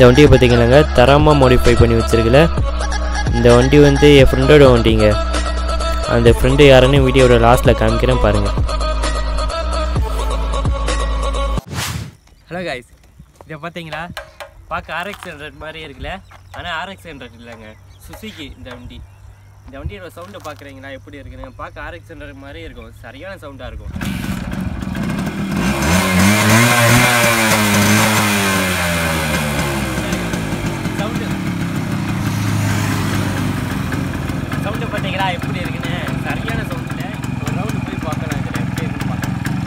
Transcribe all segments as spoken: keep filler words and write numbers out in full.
இந்த வண்டியை பார்த்தீங்கன்னாங்க தரமாக மாடிஃபை பண்ணி வச்சுருக்கல. இந்த வண்டி வந்து என் ஃப்ரெண்டோட வண்டிங்க. அந்த ஃப்ரெண்டு யாருன்னு வீடியோட லாஸ்ட்டில் காமிக்கிறேன் பாருங்கள். ஹலோ காய்ஸ், இதை பார்த்தீங்களா பார்க்க ஆர்எக்ஸ் ஹண்ட்ரட் மாதிரியே இருக்குல்ல, ஆனால் ஆர்எக்ஸ் ஹண்ட்ரட் இல்லைங்க, சுசுகி இந்த வண்டி. இந்த வண்டியோட சவுண்டை பார்க்குறீங்களா எப்படி இருக்குன்னு? பார்க்க ஆர்எக்ஸ் ஹண்ட்ரட் மாதிரியே இருக்கும், சரியான சவுண்டாக இருக்கும். சவுண்டு சவுண்டு பார்த்தீங்களா எப்படி இருக்குன்னு? சரியான சவுண்டில் ஒரு ரவுண்டு போய் பார்க்கலாம். இதில் எப்படி இருக்குன்னு பார்க்கலாம்.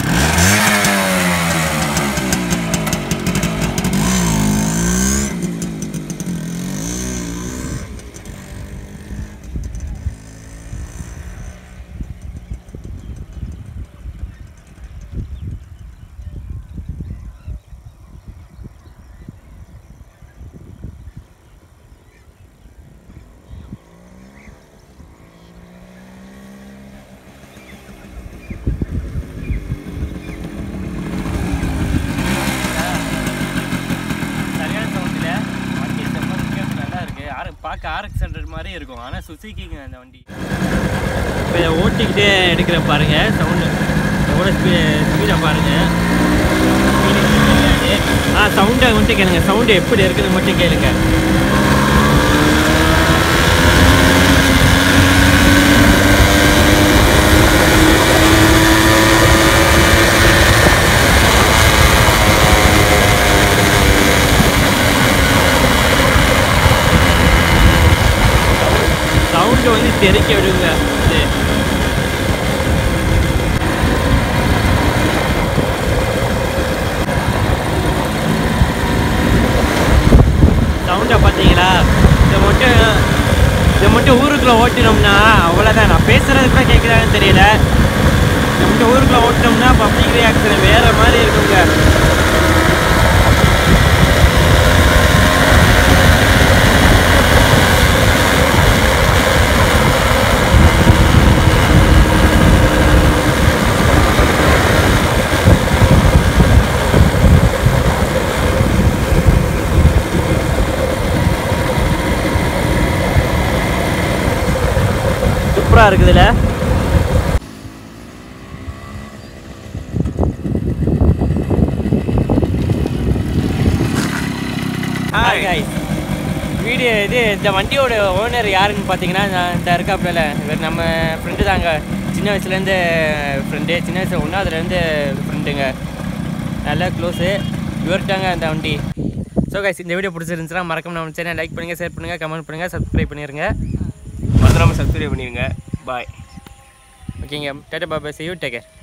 பார்க்க ஆர்எக்ஸ் ஹண்ட்ரட் மாதிரி இருக்கும், ஆனால் சுசுகிங்க அந்த வண்டி. இப்போ இதை ஓட்டிக்கிட்டே எடுக்கிற பாருங்கள், சவுண்டு எவ்வளோ ஸ்பீ ஸ்பீடாக பாருங்கள். ஆ சவுண்டை மட்டும் கேளுங்க, சவுண்டு எப்படி இருக்குதுன்னு மட்டும் கேளுங்க. சவுண்டு வந்து தெறிக்க விடுங்க. சவுண்டை பார்த்தீங்களா? இதை மட்டும் இதை மட்டும் ஊருக்குள்ளே ஓட்டினோம்னா அவ்வளோதான். நான் பேசுகிறது கூட கேட்குறாங்கன்னு தெரியல. இதை மட்டும் ஊருக்குள்ளே ஓட்டினோம்னா பப்ளிக் ரியாக்ஷன் வேறு மாதிரி இருக்குங்க. சூப்பராக இருக்குதுல்ல? ஹாய் காய்ஸ், வீடியோ இது இந்த வண்டியோட ஓனர் யாருன்னு பார்த்தீங்கன்னா நான் இந்த இருக்காப்புல இவர் நம்ம ஃப்ரெண்டு தாங்க. சின்ன வயசுலேருந்து ஃப்ரெண்டு, சின்ன வயசு ஒன்றாவதுலேருந்து ஃப்ரெண்டுங்க, நல்லா க்ளோஸு. இவர்கிட்டாங்க அந்த வண்டி. ஸோ காய்ஸ், இந்த வீடியோ பிடிச்சிருந்துச்சுன்னா மறக்காம நம்ம சேனல் லைக் பண்ணுங்கள், ஷேர் பண்ணுங்கள், கமெண்ட் பண்ணுங்கள், சப்ஸ்கிரைப் பண்ணிடுங்க. மறந்துடாமல் சப்ஸ்கிரைப் பண்ணிடுங்க. பாய். ஓகேங்க, டாடா பாய், see you, take care.